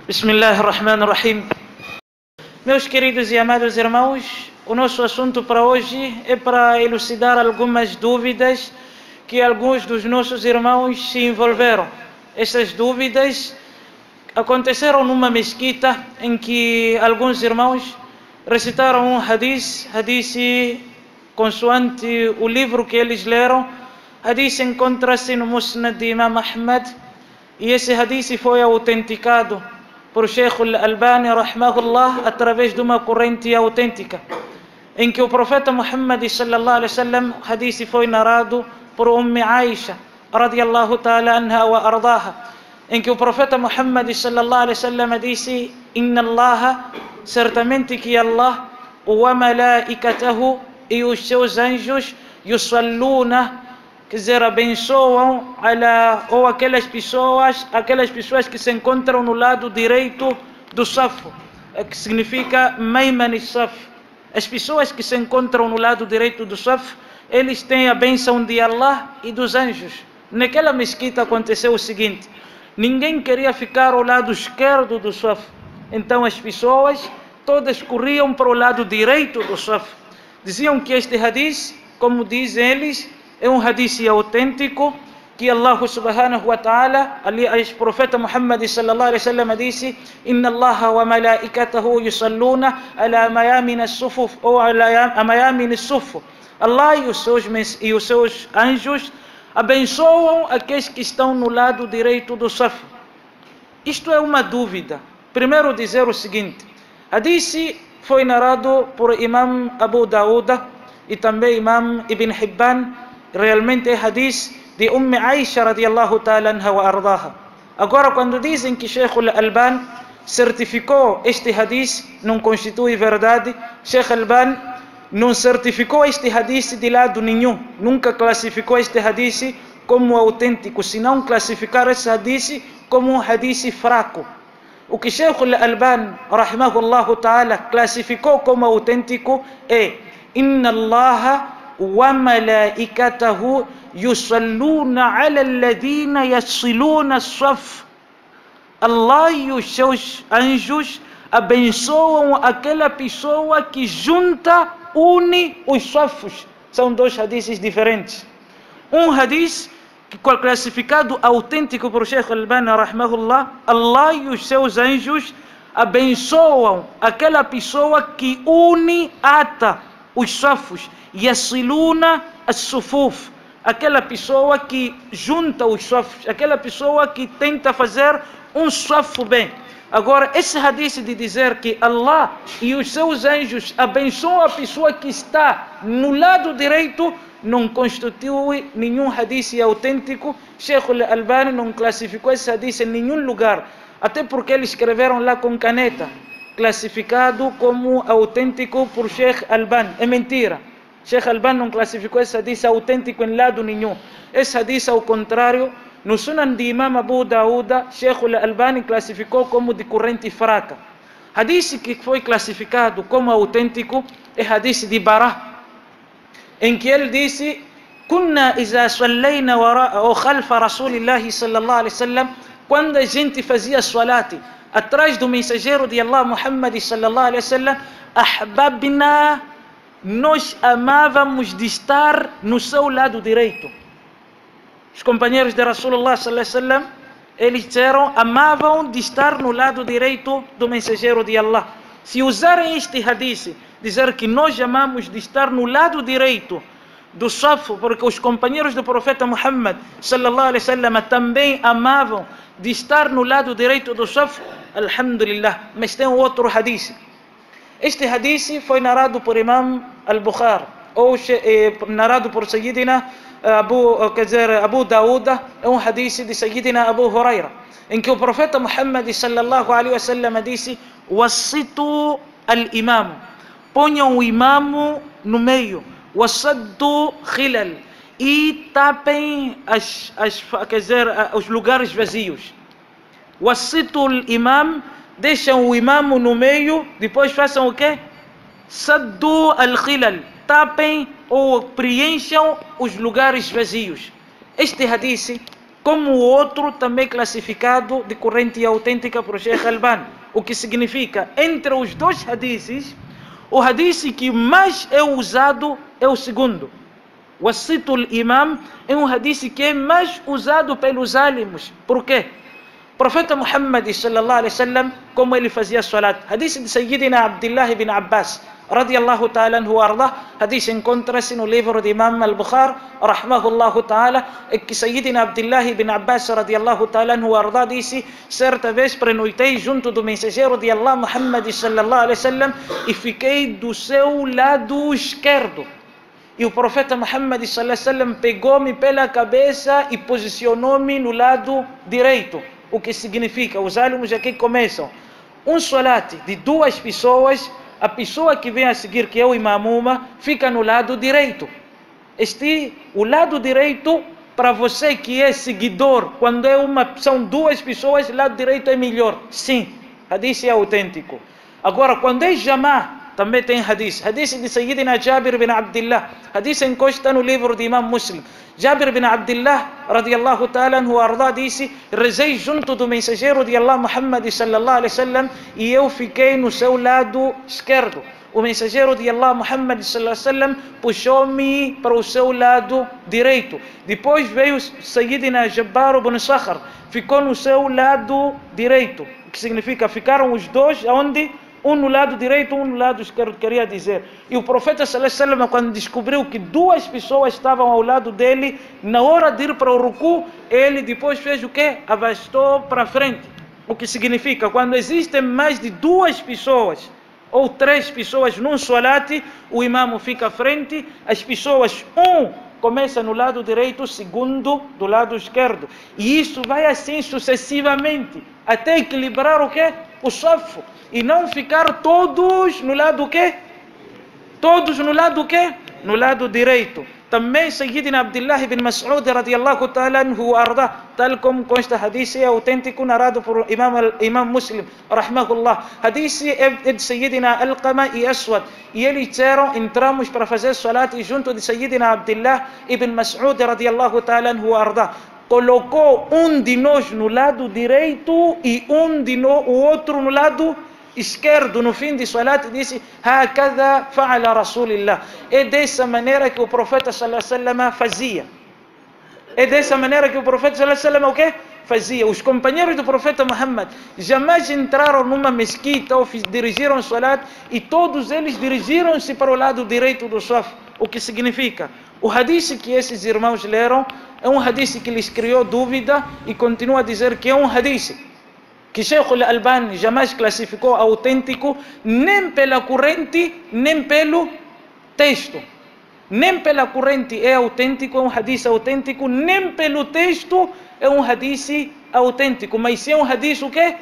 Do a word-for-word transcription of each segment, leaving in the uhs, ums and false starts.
Bismillahirrahmanirrahim. Meus queridos e amados irmãos, o nosso assunto para hoje é para elucidar algumas dúvidas que alguns dos nossos irmãos se envolveram. Essas dúvidas aconteceram numa mesquita em que alguns irmãos recitaram um hadith, hadith consoante o livro que eles leram. Hadith encontra-se no Musnad de Imam Ahmad e esse hadith foi autenticado por Sheikh Al-Albani rahimahullah através de uma corrente autêntica, em que o profeta Muhammad sallallahu alaihi wasallam, hadith foi narrado por Ummi Aisha radiyallahu ta'ala anha wa ardaha, em que o profeta Muhammad sallallahu alaihi wasallam disse: Inna Allah, certamente que Allah, wa malaikatahu, e os seus anjos, yusalluna, quer dizer, abençoam ala, ou aquelas pessoas, aquelas pessoas que se encontram no lado direito do safo, que significa Mayman Saf. As pessoas que se encontram no lado direito do safo, eles têm a bênção de Allah e dos anjos. Naquela mesquita aconteceu o seguinte: ninguém queria ficar ao lado esquerdo do safo, então as pessoas todas corriam para o lado direito do safo. Diziam que este hadith, como dizem eles, é um hadith autêntico, que Allah subhanahu wa ta'ala, aliás, o profeta Muhammad sallallahu alaihi wasallam disse: Inna Allah wa malaikatahu yusalluna ala mayamin as-sufuf, ou ala mayamin as-sufuf. Allah e os seus e os seus anjos abençoam aqueles que estão no lado direito do saf. Isto é uma dúvida. Primeiro dizer o seguinte: hadith foi narrado por Imam Abu Dawud e também Imam Ibn Hibban. Realmente é hadith de Ummi Aisha radiyallahu ta'ala anha wa ardaha. Agora, quando dizem que Sheikh Al-Albani certificou este hadith, não constitui verdade. Sheikh Al-Albani não certificou este hadith de lado nenhum, nunca classificou este hadith como autêntico, senão classificar esse hadith como um hadith fraco. O que Sheikh Al-Albani rahimahullahu ta'ala classificou como autêntico é: Inna Allah wa malaikatahu yusalluna ala alladhina yasiluna as-saf. Allah e os seus anjos abençoam aquela pessoa que junta, une os safos. São dois hadiths diferentes. Um hadith classificado autêntico por Sheikh Al-Albani rahimahullah: Allah e os seus anjos abençoam aquela pessoa que une, ata os safos, yasiluna as-sufuf, aquela pessoa que junta os safos, aquela pessoa que tenta fazer um safo bem. Agora, esse hadith de dizer que Allah e os seus anjos abençoam a pessoa que está no lado direito não constitui nenhum hadith autêntico. Sheikh Al-Albani não classificou esse hadith em nenhum lugar, até porque eles escreveram lá com caneta, classificado como autêntico por Sheikh Al-Albani. É mentira. Sheikh Al-Albani não classificou esse hadith autêntico em lado nenhum. Esse hadith, ao contrário, no Sunan de Imam Abu Dawud, Sheikh Al-Albani classificou como de corrente fraca. Hadith que foi classificado como autêntico é hadith de Bara, em que ele disse: Kunna iza sallayna ou khalfa Rasulillahi sallallahu alaihi wasallam, quando a gente fazia salati atrás do mensageiro de Allah Muhammad sallallahu alaihi wasallam, ahbabna, nós amávamos de estar no seu lado direito. Os companheiros de Rasulullah sallallahu alaihi wasallam, eles disseram, amavam de estar no lado direito do mensageiro de Allah. Se usarem este hadith, dizer que nós amamos de estar no lado direito do safo, porque os companheiros do profeta Muhammad sallallahu alaihi wasallam também amavam de estar no lado direito do safo, alhamdulillah. Mas tem outro hadith. Este hadith foi narrado por Imam Al-Bukhari, ou eh, narrado por Sayyidina Abu, quer dizer, Abu Dawud. É um hadith de Sayyidina Abu Huraira, em que o profeta Muhammad sallallahu alaihi wasallam disse: Wassitu al-imam, ponham o imamo no meio, wassaddu khilal, e tapem as, as, quer dizer, os lugares vazios. Wassitu al-imam, deixam o imamo no meio, depois façam o quê? Saddu al-khilal, tapem ou preencham os lugares vazios. Este hadith como o outro também classificado de corrente autêntica por Sheikh Albani. O que significa, entre os dois hadiths, o hadith que mais é usado é o segundo. O Wasitul Imam é um hadith que é mais usado pelos álamos. Por quê? O profeta Muhammad sallallahu alaihi wasallam, como ele fazia salat. Hadith de Sayyidina Abdullah ibn Abbas radiyallahu ta'ala anhu wa ardah. Hadith encontra-se no livro de Imam al-Bukhari rahmahullahu ta'ala, que Sayyidina Abdullah ibn Abbas radiyallahu ta'ala anhu wa ardah disse: certa vez prenoitei junto do mensageiro de Allah Muhammad sallallahu alaihi wasallam e fiquei do seu lado esquerdo. E o profeta Muhammad sallallahu alaihi wasallam pegou-me pela cabeça e posicionou-me no lado direito. O que significa, os alunos aqui começam um salat de duas pessoas, a pessoa que vem a seguir, que é o imamuma, fica no lado direito. Este, o lado direito, para você que é seguidor, quando é uma, são duas pessoas, o lado direito é melhor. Sim, hadith é autêntico. Agora, quando é jamá, também tem hadith. Hadith de Sayyidina Jabir bin Abdullah. Hadith encosta no livro de Imam Muslim. Jabir bin Abdullah, radiyallahu ta'ala anhu arda, disse: rezei junto do mensageiro de Allah Muhammad sallallahu alaihi wasallam e eu fiquei no seu lado esquerdo. O mensageiro de Allah Muhammad sallallahu alaihi wasallam puxou-me para o seu lado direito. Depois veio Sayyidina Jabbar bin Sakhr, ficou no seu lado direito. O que significa, ficaram os dois onde? Um no lado direito, um no lado esquerdo, queria dizer. E o profeta sallallahu alaihi wasallam, quando descobriu que duas pessoas estavam ao lado dele, na hora de ir para o ruku, ele depois fez o quê? Avastou para frente. O que significa, quando existem mais de duas pessoas ou três pessoas num salat, o imam fica à frente, as pessoas, um começa no lado direito, segundo do lado esquerdo. E isso vai assim sucessivamente, até equilibrar o quê? O safo. E não ficar todos no lado quê? Todos no lado quê? No lado direito. Também Sayyidina Abdullah ibn Mas'ud radiyallahu ta'ala anhu arda, tal como consta hadith é autêntico narrado por Imam, Imam Muslim rahmahullah. Hadith é de Sayyidina Alqama e Aswad. E eles disseram: entramos para fazer salat e junto de Sayyidina Abdullah ibn Mas'ud radiyallahu ta'ala anhu arda, colocou um de nós no lado direito e um de nós, o outro no lado esquerdo. No fim de salat disse: "Hakadha fa'ala Rasulillah". É dessa maneira que o profeta sallallahu alaihi wasallam fazia. É dessa maneira que o profeta sallallahu alaihi wasallam o quê? Fazia. Os companheiros do profeta Muhammad jamais entraram numa mesquita ou dirigiram salat e todos eles dirigiram-se para o lado direito do saf. O que significa? O hadith que esses irmãos leram é um hadith que lhes criou dúvida e continua a dizer que é um hadith que Sheikh Albani jamais classificou autêntico, nem pela corrente, nem pelo texto. Nem pela corrente é autêntico, é um hadith autêntico, nem pelo texto é um hadith autêntico. Mas é um hadith o quê?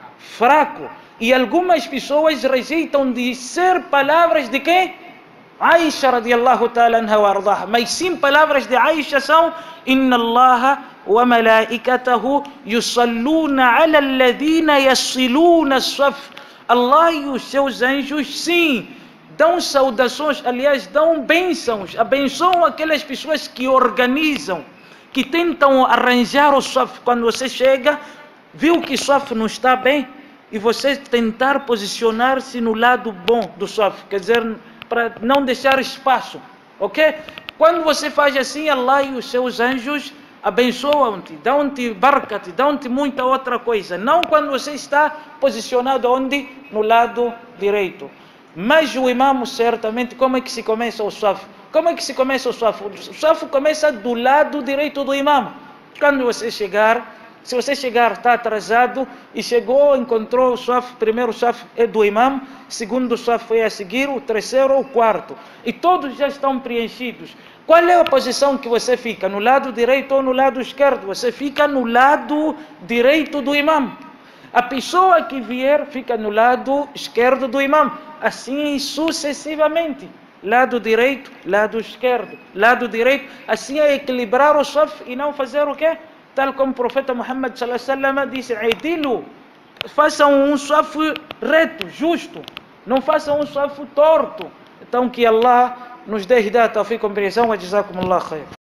Fraco. E algumas pessoas rejeitam de ser palavras de quem? Aisha radiyallahu ta'ala anha wa ardaha. Mas sim, palavras de Aisha são: Inna Allaha wa malaikatahu yusalluna ala alladhina yassiluna as-saf. Allah e os seus anjos, sim, dão saudações, aliás, dão bênçãos, abençoam aquelas pessoas que organizam, que tentam arranjar o saf. Quando você chega, viu que o saf não está bem, e você tentar posicionar-se no lado bom do saf, quer dizer, para não deixar espaço, ok? Quando você faz assim, Allah e os seus anjos abençoam-te, dão-te barcat, dão-te muita outra coisa. Não quando você está posicionado onde? No lado direito. Mas o imam, certamente, como é que se começa o saf? Como é que se começa o saf? O saf começa do lado direito do imam. Quando você chegar, se você chegar, está atrasado e chegou, encontrou o saf, primeiro saf é do imam, segundo saf é a seguir, o terceiro ou o quarto. E todos já estão preenchidos. Qual é a posição que você fica? No lado direito ou no lado esquerdo? Você fica no lado direito do imam. A pessoa que vier fica no lado esquerdo do imam. Assim sucessivamente. Lado direito, lado esquerdo, lado direito. Assim é equilibrar o saf e não fazer o quê? Tal como o profeta Muhammad sallallahu alaihi wasallam disse: "Aidilu", façam um saf reto, justo, não façam um saf torto. Então que Allah nos dê hidayah, tawfiq, compreensão. Wa jazakumullah khair.